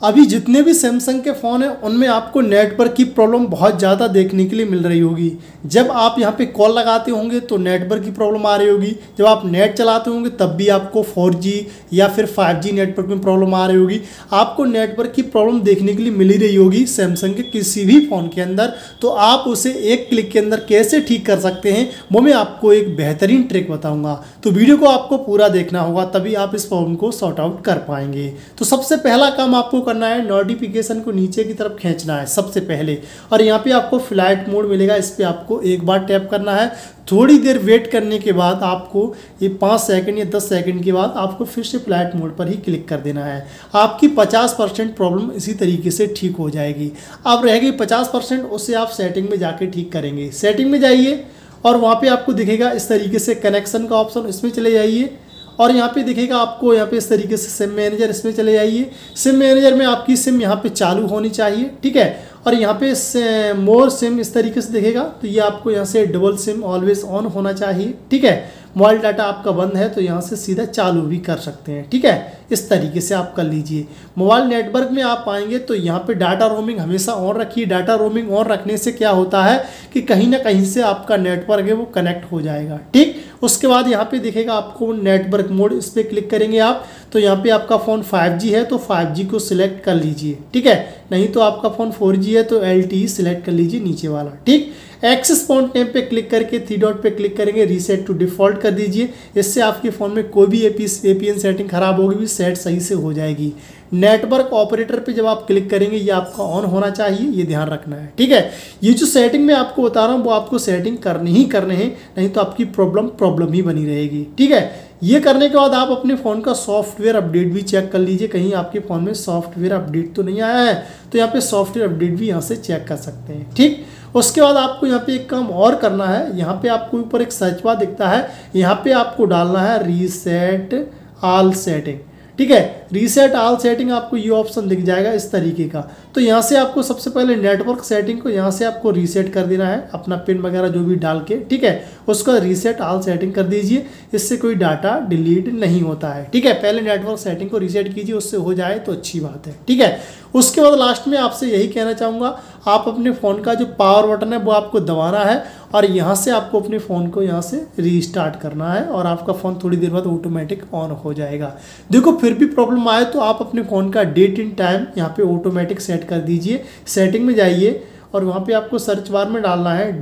अभी जितने भी सैमसंग के फ़ोन हैं उनमें आपको नेटवर्क की प्रॉब्लम बहुत ज़्यादा देखने के लिए मिल रही होगी। जब आप यहाँ पे कॉल लगाते होंगे तो नेटवर्क की प्रॉब्लम आ रही होगी, जब आप नेट चलाते होंगे तब भी आपको 4G या फिर 5G नेटवर्क में प्रॉब्लम आ रही होगी। आपको नेटवर्क की प्रॉब्लम देखने के लिए मिल ही रही होगी सैमसंग के किसी भी फ़ोन के अंदर। तो आप उसे एक क्लिक के अंदर कैसे ठीक कर सकते हैं वो मैं आपको एक बेहतरीन ट्रिक बताऊँगा। तो वीडियो को आपको पूरा देखना होगा, तभी आप इस प्रॉब्लम को सॉर्ट आउट कर पाएंगे। तो सबसे पहला काम आपको करना है, नोटिफिकेशन को नीचे की तरफ खींचना है सबसे पहले, और यहाँ पे आपको फ्लाइट मोड मिलेगा, इस पर आपको एक बार टैप करना है। थोड़ी देर वेट करने के बाद आपको ये 5 सेकंड या 10 सेकंड के बाद आपको फिर से फ्लाइट मोड पर ही क्लिक कर देना है। आपकी 50% प्रॉब्लम इसी तरीके से ठीक हो जाएगी। अब रह गई 50%, उससे आप सेटिंग में जाके ठीक करेंगे। सेटिंग में जाइए और वहाँ पे आपको दिखेगा इस तरीके से कनेक्शन का ऑप्शन, इसमें चले जाइए और यहाँ पे दिखेगा आपको यहाँ पे इस तरीके से सिम मैनेजर, इसमें चले जाइए। सिम मैनेजर में आपकी सिम यहाँ पे चालू होनी चाहिए, ठीक है। और यहाँ पे मोर सिम इस तरीके से दिखेगा, तो ये आपको यहाँ से डबल सिम ऑलवेज ऑन होना चाहिए, ठीक है। मोबाइल डाटा आपका बंद है तो यहाँ से सीधा चालू भी कर सकते हैं, ठीक है। इस तरीके से आप कर लीजिए। मोबाइल नेटवर्क में आप आएंगे तो यहाँ पे डाटा रोमिंग हमेशा ऑन रखिए। डाटा रोमिंग ऑन रखने से क्या होता है कि कहीं ना कहीं से आपका नेटवर्क है वो कनेक्ट हो जाएगा, ठीक। उसके बाद यहाँ पे दिखेगा आपको नेटवर्क मोड, इस पर क्लिक करेंगे आप तो यहाँ पे आपका फ़ोन 5G है तो 5G को सिलेक्ट कर लीजिए, ठीक है। नहीं तो आपका फ़ोन 4G है तो LTE सिलेक्ट कर लीजिए नीचे वाला, ठीक। एक्सेस पॉइंट नेम पे क्लिक करके 3 डॉट पे क्लिक करेंगे, रीसेट टू डिफ़ॉल्ट कर दीजिए। इससे आपके फ़ोन में कोई भी APN सेटिंग ख़राब होगी भी सेट सही से हो जाएगी। नेटवर्क ऑपरेटर पे जब आप क्लिक करेंगे ये आपका ऑन होना चाहिए, ये ध्यान रखना है, ठीक है। ये जो सेटिंग मैं आपको बता रहा हूँ वो आपको सेटिंग करनी ही करने हैं, नहीं तो आपकी प्रॉब्लम ही बनी रहेगी, ठीक है। ये करने के बाद आप अपने फ़ोन का सॉफ्टवेयर अपडेट भी चेक कर लीजिए, कहीं आपके फ़ोन में सॉफ्टवेयर अपडेट तो नहीं आया है, तो यहाँ पे सॉफ्टवेयर अपडेट भी यहाँ से चेक कर सकते हैं, ठीक। उसके बाद आपको यहाँ पे एक काम और करना है। यहाँ पे आपको ऊपर एक सर्च बार दिखता है, यहाँ पे आपको डालना है रीसेट ऑल सेटिंग, ठीक है। रीसेट ऑल सेटिंग आपको ये ऑप्शन दिख जाएगा इस तरीके का। तो यहाँ से आपको सबसे पहले नेटवर्क सेटिंग को यहाँ से आपको रीसेट कर देना है, अपना पिन वगैरह जो भी डाल के, ठीक है। उसका रीसेट ऑल सेटिंग कर दीजिए, इससे कोई डाटा डिलीट नहीं होता है, ठीक है। पहले नेटवर्क सेटिंग को रीसेट कीजिए, उससे हो जाए तो अच्छी बात है, ठीक है। उसके बाद लास्ट में आपसे यही कहना चाहूँगा, आप अपने फ़ोन का जो पावर बटन है वो आपको दबाना है और यहाँ से आपको अपने फ़ोन को यहाँ से रीस्टार्ट करना है और आपका फ़ोन थोड़ी देर बाद ऑटोमेटिक ऑन हो जाएगा। देखो फिर भी प्रॉब्लम आए तो आप अपने फ़ोन का डेट इन टाइम यहाँ पे ऑटोमेटिक सेट कर दीजिए। सेटिंग में जाइए और वहाँ पे आपको सर्च बार में डालना है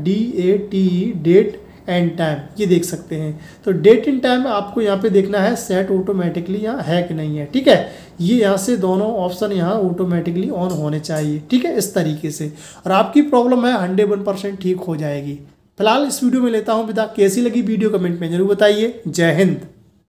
DATE डेट एंड टाइम, ये देख सकते हैं। तो डेट इन टाइम आपको यहाँ पे देखना है सेट ऑटोमेटिकली यहाँ है कि नहीं है, ठीक है। ये यहाँ से दोनों ऑप्शन यहाँ ऑटोमेटिकली ऑन होने चाहिए, ठीक है, इस तरीके से। और आपकी प्रॉब्लम है 101% ठीक हो जाएगी। फिलहाल इस वीडियो में लेता हूँ विदा। कैसी लगी वीडियो कमेंट में जरूर बताइए। जय हिंद।